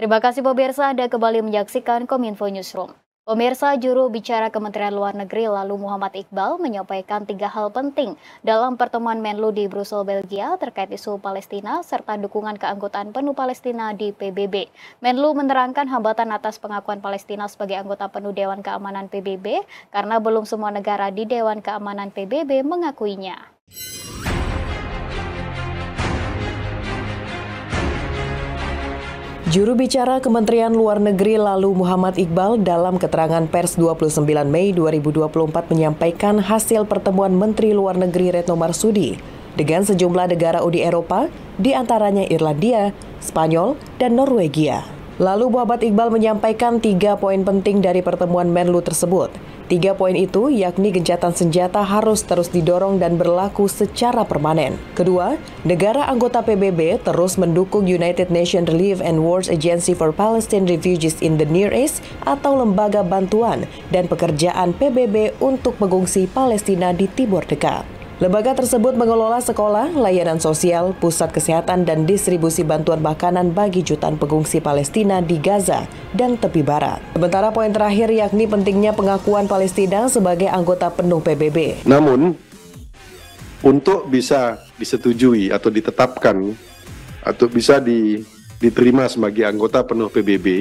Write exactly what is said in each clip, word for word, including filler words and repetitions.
Terima kasih pemirsa, Anda kembali menyaksikan Kominfo Newsroom. Pemirsa, juru bicara Kementerian Luar Negeri lalu Muhammad Iqbal menyampaikan tiga hal penting dalam pertemuan Menlu di Brussel, Belgia terkait isu Palestina serta dukungan keanggotaan penuh Palestina di P B B. Menlu menerangkan hambatan atas pengakuan Palestina sebagai anggota penuh Dewan Keamanan P B B karena belum semua negara di Dewan Keamanan P B B mengakuinya. Juru bicara Kementerian Luar Negeri lalu Muhammad Iqbal dalam keterangan pers dua puluh sembilan Mei dua ribu dua puluh empat menyampaikan hasil pertemuan Menteri Luar Negeri Retno Marsudi dengan sejumlah negara Uni Eropa, di antaranya Irlandia, Spanyol, dan Norwegia. Lalu Muhammad Iqbal menyampaikan tiga poin penting dari pertemuan Menlu tersebut. Tiga poin itu yakni gencatan senjata harus terus didorong dan berlaku secara permanen. Kedua, negara anggota P B B terus mendukung United Nations Relief and Works Agency for Palestine Refugees in the Near East atau Lembaga Bantuan dan Pekerjaan P B B untuk pengungsi Palestina di Timur Dekat. Lembaga tersebut mengelola sekolah, layanan sosial, pusat kesehatan, dan distribusi bantuan makanan bagi jutaan pengungsi Palestina di Gaza dan tepi barat. Sementara poin terakhir yakni pentingnya pengakuan Palestina sebagai anggota penuh P B B. Namun, untuk bisa disetujui atau ditetapkan atau bisa di, diterima sebagai anggota penuh P B B,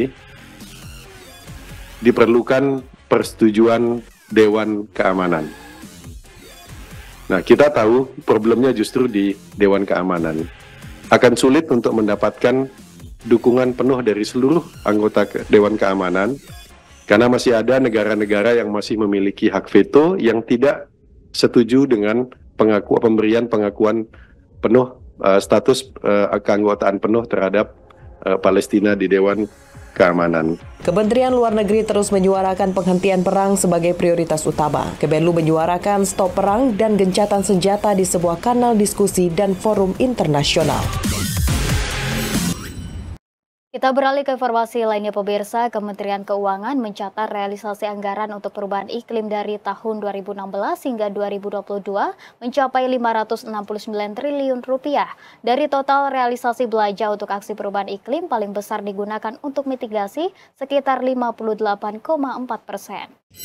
diperlukan persetujuan Dewan Keamanan. Nah, kita tahu problemnya justru di Dewan Keamanan. Akan sulit untuk mendapatkan dukungan penuh dari seluruh anggota Dewan Keamanan, karena masih ada negara-negara yang masih memiliki hak veto yang tidak setuju dengan pengaku, pemberian pengakuan penuh uh, status uh, keanggotaan penuh terhadap uh, Palestina di Dewan Keamanan. Kementerian Luar Negeri terus menyuarakan penghentian perang sebagai prioritas utama. Kemenlu menyuarakan stop perang dan gencatan senjata di sebuah kanal diskusi dan forum internasional. Kita beralih ke informasi lainnya pemirsa. Kementerian Keuangan mencatat realisasi anggaran untuk perubahan iklim dari tahun dua ribu enam belas hingga dua ribu dua puluh dua mencapai lima ratus enam puluh sembilan triliun rupiah. Dari total realisasi belanja untuk aksi perubahan iklim paling besar digunakan untuk mitigasi sekitar lima puluh delapan koma empat persen.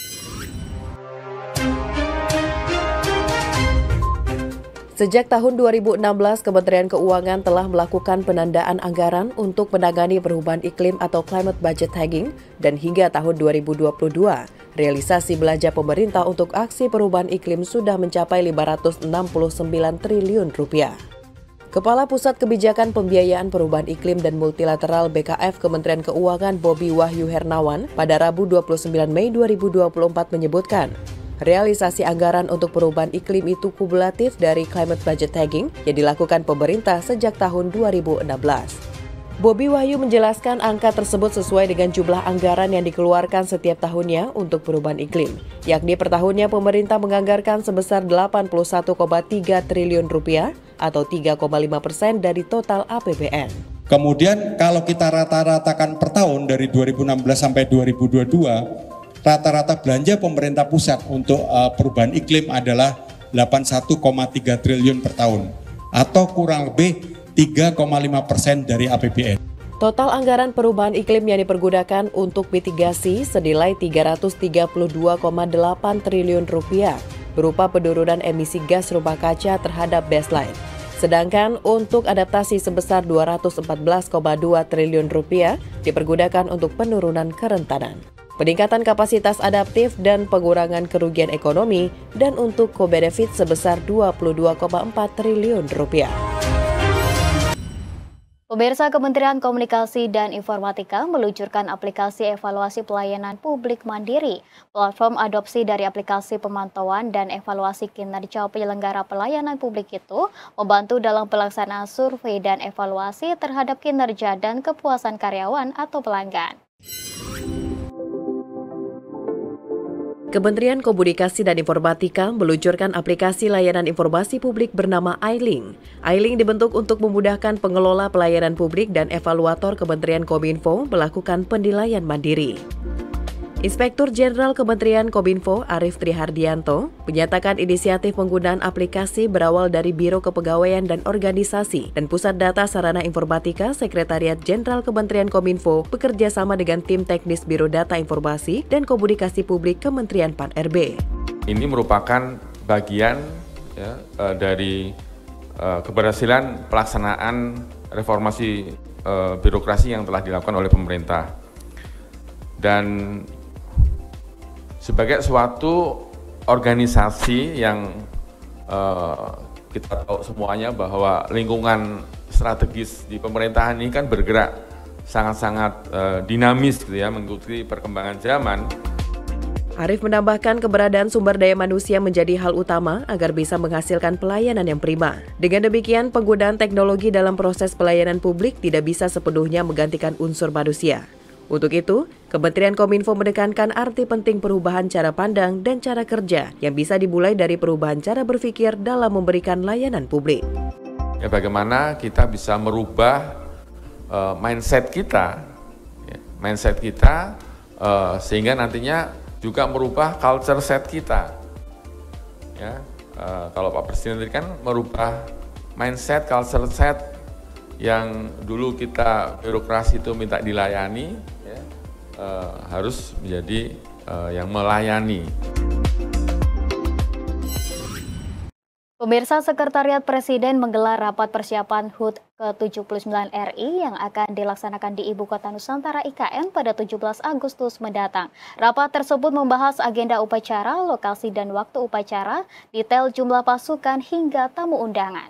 Sejak tahun dua ribu enam belas, Kementerian Keuangan telah melakukan penandaan anggaran untuk menangani perubahan iklim atau climate budget tagging, dan hingga tahun dua ribu dua puluh dua, realisasi belanja pemerintah untuk aksi perubahan iklim sudah mencapai lima ratus enam puluh sembilan triliun rupiah. Kepala Pusat Kebijakan Pembiayaan Perubahan Iklim dan Multilateral B K F Kementerian Keuangan Bobi Wahyu Hernawan pada Rabu dua puluh sembilan Mei dua ribu dua puluh empat menyebutkan, realisasi anggaran untuk perubahan iklim itu kumulatif dari climate budget tagging yang dilakukan pemerintah sejak tahun dua ribu enam belas. Bobi Wahyu menjelaskan angka tersebut sesuai dengan jumlah anggaran yang dikeluarkan setiap tahunnya untuk perubahan iklim, yakni per tahunnya pemerintah menganggarkan sebesar delapan puluh satu koma tiga triliun rupiah atau tiga koma lima persen dari total A P B N. Kemudian kalau kita rata-ratakan per tahun dari dua ribu enam belas sampai dua ribu dua puluh dua, rata-rata belanja pemerintah pusat untuk uh, perubahan iklim adalah delapan puluh satu koma tiga triliun per tahun atau kurang lebih tiga koma lima persen dari A P B N. Total anggaran perubahan iklim yang dipergunakan untuk mitigasi senilai tiga ratus tiga puluh dua koma delapan triliun rupiah berupa penurunan emisi gas rumah kaca terhadap baseline. Sedangkan untuk adaptasi sebesar dua ratus empat belas koma dua triliun rupiah dipergunakan untuk penurunan kerentanan, peningkatan kapasitas adaptif dan pengurangan kerugian ekonomi, dan untuk co-benefit sebesar dua puluh dua koma empat triliun rupiah. Pemirsa, Kementerian Komunikasi dan Informatika meluncurkan aplikasi evaluasi pelayanan publik mandiri. Platform adopsi dari aplikasi pemantauan dan evaluasi kinerja penyelenggara pelayanan publik itu membantu dalam pelaksanaan survei dan evaluasi terhadap kinerja dan kepuasan karyawan atau pelanggan. Kementerian Komunikasi dan Informatika meluncurkan aplikasi layanan informasi publik bernama iLink. iLink dibentuk untuk memudahkan pengelola pelayanan publik dan evaluator Kementerian Kominfo melakukan penilaian mandiri. Inspektur Jenderal Kementerian Kominfo Arief Trihardianto menyatakan inisiatif penggunaan aplikasi berawal dari Biro Kepegawaian dan Organisasi dan Pusat Data Sarana Informatika Sekretariat Jenderal Kementerian Kominfo bekerja sama dengan tim teknis Biro Data Informasi dan Komunikasi Publik Kementerian Pan R B. Ini merupakan bagian ya, dari uh, keberhasilan pelaksanaan reformasi uh, birokrasi yang telah dilakukan oleh pemerintah. Dan sebagai suatu organisasi yang uh, kita tahu semuanya bahwa lingkungan strategis di pemerintahan ini kan bergerak sangat-sangat uh, dinamis gitu ya, mengikuti perkembangan zaman. Arief menambahkan keberadaan sumber daya manusia menjadi hal utama agar bisa menghasilkan pelayanan yang prima. Dengan demikian, penggunaan teknologi dalam proses pelayanan publik tidak bisa sepenuhnya menggantikan unsur manusia. Untuk itu, Kementerian Kominfo menekankan arti penting perubahan cara pandang dan cara kerja yang bisa dimulai dari perubahan cara berpikir dalam memberikan layanan publik. Ya, bagaimana kita bisa merubah uh, mindset kita, ya, mindset kita uh, sehingga nantinya juga merubah culture set kita. Ya, uh, kalau Pak Presiden tadi kan merubah mindset, culture set yang dulu kita birokrasi itu minta dilayani, ya, uh, harus menjadi uh, yang melayani. Pemirsa, Sekretariat Presiden menggelar rapat persiapan H U T ke tujuh puluh sembilan R I yang akan dilaksanakan di Ibu Kota Nusantara I K N pada tujuh belas Agustus mendatang. Rapat tersebut membahas agenda upacara, lokasi dan waktu upacara, detail jumlah pasukan hingga tamu undangan.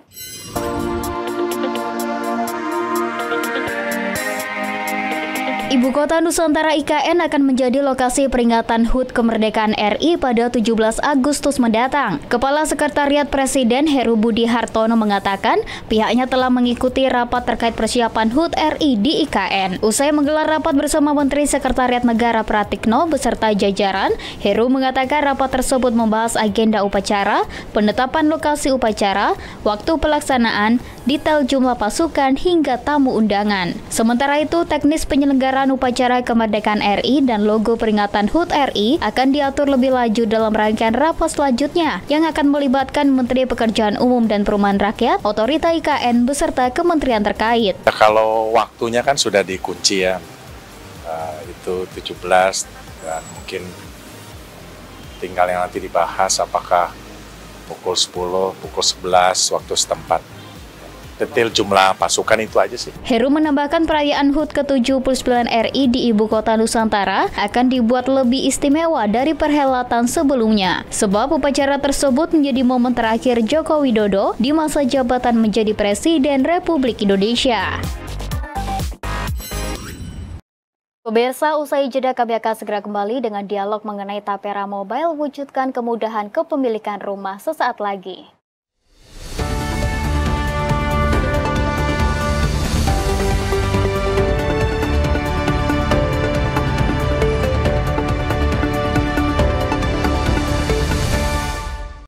Ibu Kota Nusantara I K N akan menjadi lokasi peringatan H U T Kemerdekaan R I pada tujuh belas Agustus mendatang. Kepala Sekretariat Presiden Heru Budi Hartono mengatakan pihaknya telah mengikuti rapat terkait persiapan H U T R I di I K N. Usai menggelar rapat bersama Menteri Sekretariat Negara Pratikno beserta jajaran, Heru mengatakan rapat tersebut membahas agenda upacara, penetapan lokasi upacara, waktu pelaksanaan, detail jumlah pasukan hingga tamu undangan. Sementara itu, teknis penyelenggaraan upacara kemerdekaan R I dan logo peringatan H U T R I akan diatur lebih lanjut dalam rangkaian rapat selanjutnya yang akan melibatkan Menteri Pekerjaan Umum dan Perumahan Rakyat, Otorita I K N beserta kementerian terkait. Nah, kalau waktunya kan sudah dikunci ya, uh, itu tujuh belas dan mungkin tinggal yang nanti dibahas apakah pukul sepuluh, pukul sebelas waktu setempat. Detail jumlah pasukan itu aja sih. Heru menambahkan perayaan H U T ke tujuh puluh sembilan R I di Ibu Kota Nusantara akan dibuat lebih istimewa dari perhelatan sebelumnya. Sebab upacara tersebut menjadi momen terakhir Joko Widodo di masa jabatan menjadi Presiden Republik Indonesia. Pemirsa, usai jeda kami akan segera kembali dengan dialog mengenai Tapera Mobile wujudkan kemudahan kepemilikan rumah sesaat lagi.